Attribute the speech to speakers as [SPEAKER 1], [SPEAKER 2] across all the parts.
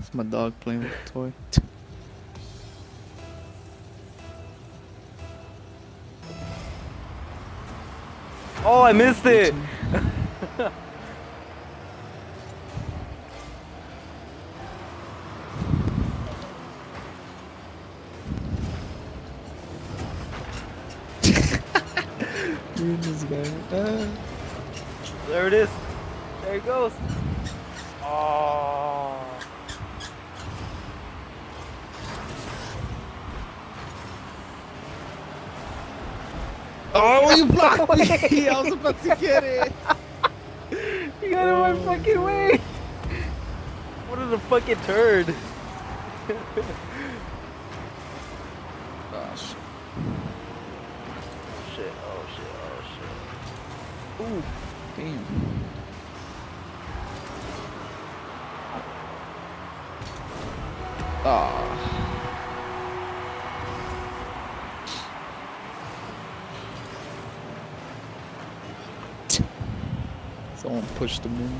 [SPEAKER 1] It's my dog playing with the toy.
[SPEAKER 2] Oh, I missed it!
[SPEAKER 1] This guy.
[SPEAKER 2] There it is. There it goes. Oh.
[SPEAKER 1] Oh, you blocked me! I was about to get it.
[SPEAKER 2] You got in my fucking way. What is a fucking turd?
[SPEAKER 1] Gosh.
[SPEAKER 2] Shit, oh shit, oh shit.
[SPEAKER 1] Ooh, damn. Ah. Someone pushed him in.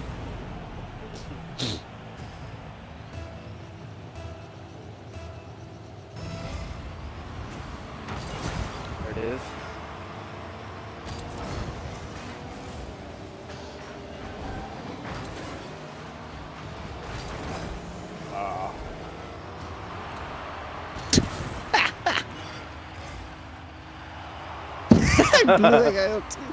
[SPEAKER 2] There it is. Ah.
[SPEAKER 1] I blew that guy up too.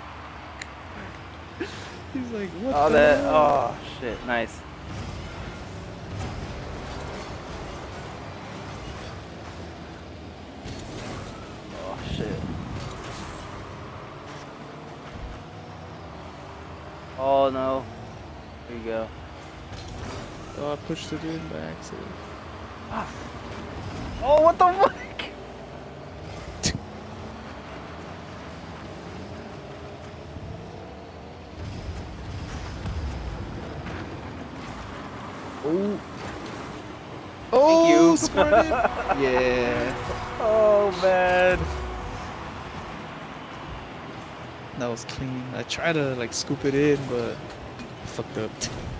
[SPEAKER 1] He's like, what
[SPEAKER 2] Oh,
[SPEAKER 1] the
[SPEAKER 2] that.
[SPEAKER 1] hell?
[SPEAKER 2] Oh, shit. Nice. Oh, shit. Oh, no. There you go.
[SPEAKER 1] Oh, I pushed it in by accident.
[SPEAKER 2] Oh, what the fuck?
[SPEAKER 1] Oh. Oh,
[SPEAKER 2] you.
[SPEAKER 1] squirted. Yeah.
[SPEAKER 2] Oh, man.
[SPEAKER 1] That was clean. I tried to like scoop it in, but I fucked up.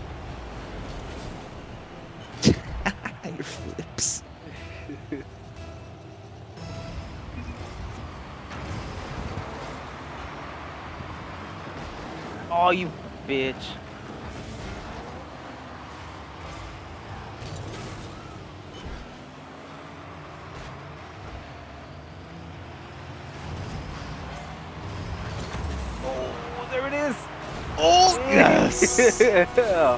[SPEAKER 1] Your flips.
[SPEAKER 2] Oh, you bitch. Oh, there it is.
[SPEAKER 1] Oh, yes.
[SPEAKER 2] Yeah.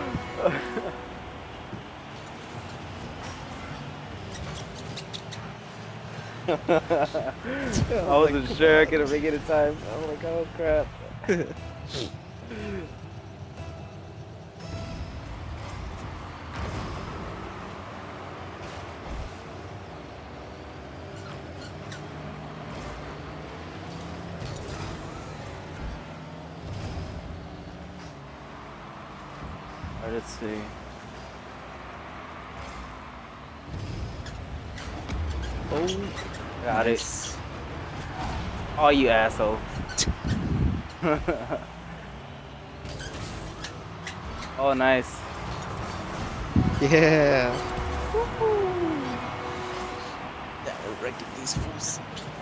[SPEAKER 2] I wasn't sure I could make it in time. I'm like, oh crap. Alright, let's see.
[SPEAKER 1] Oh,
[SPEAKER 2] Got
[SPEAKER 1] nice.
[SPEAKER 2] it. Oh, you asshole. Oh, nice.
[SPEAKER 1] Yeah. Yeah, we're wrecking these fools.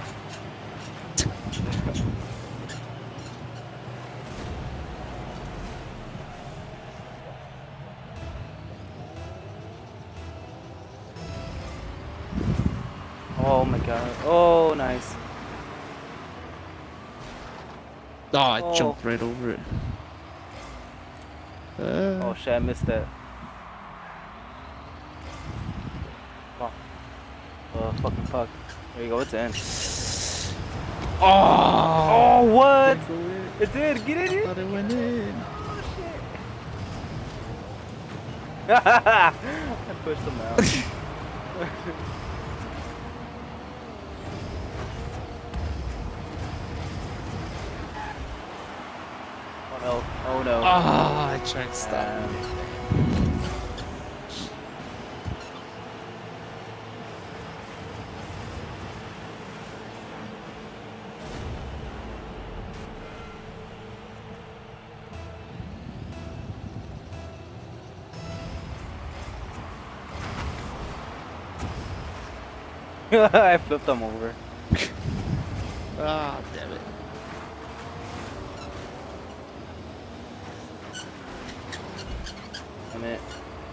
[SPEAKER 2] Oh my god. Oh, nice.
[SPEAKER 1] Oh, I
[SPEAKER 2] Oh.
[SPEAKER 1] jumped right over it.
[SPEAKER 2] Oh shit, I missed that. Oh, fucking fuck. There you go, it's in.
[SPEAKER 1] Oh,
[SPEAKER 2] Oh, what?
[SPEAKER 1] didn't go in.
[SPEAKER 2] It did, get in
[SPEAKER 1] I
[SPEAKER 2] here.
[SPEAKER 1] thought it went in.
[SPEAKER 2] I pushed him out. Oh no, oh no.
[SPEAKER 1] Ah, I tried to stop it.
[SPEAKER 2] I flipped him over.
[SPEAKER 1] Ah, damn it.
[SPEAKER 2] Damn it.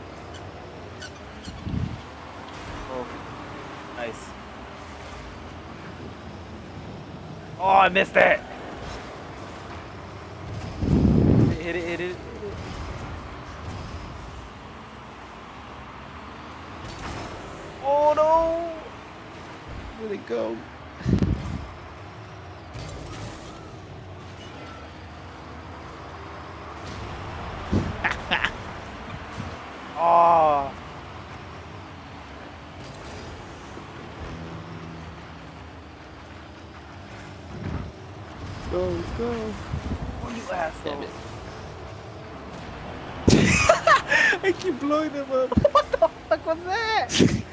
[SPEAKER 2] Oh, nice. Oh, I missed it. Hit it, hit it. Oh no!
[SPEAKER 1] Where'd it go?
[SPEAKER 2] Oh.
[SPEAKER 1] Go, go.
[SPEAKER 2] Oh, you asshole.
[SPEAKER 1] Damn it. I keep blowing them up.
[SPEAKER 2] What the fuck was that?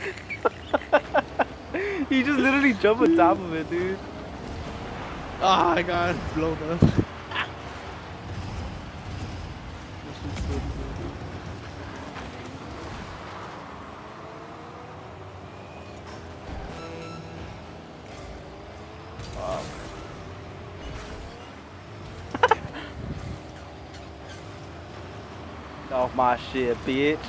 [SPEAKER 2] You just literally jump on top of it, dude.
[SPEAKER 1] Ah, I got blown up.
[SPEAKER 2] Off my shit, bitch.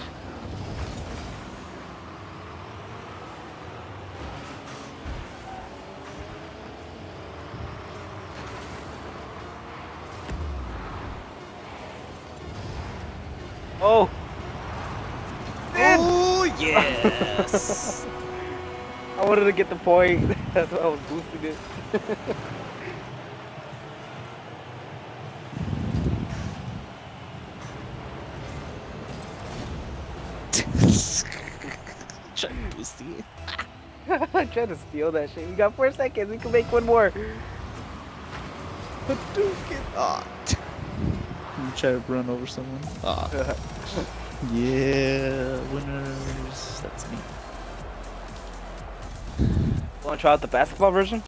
[SPEAKER 2] Oh!
[SPEAKER 1] Oh, yes!
[SPEAKER 2] I wanted to get the point. That's why I was boosting it.
[SPEAKER 1] Trying to boost it.
[SPEAKER 2] I'm trying to steal that shit. You got 4 seconds. We can make one more.
[SPEAKER 1] Hadouken! Ah. You try to run over someone. Ah. Yeah, winners. That's me.
[SPEAKER 2] Want to try out the basketball version?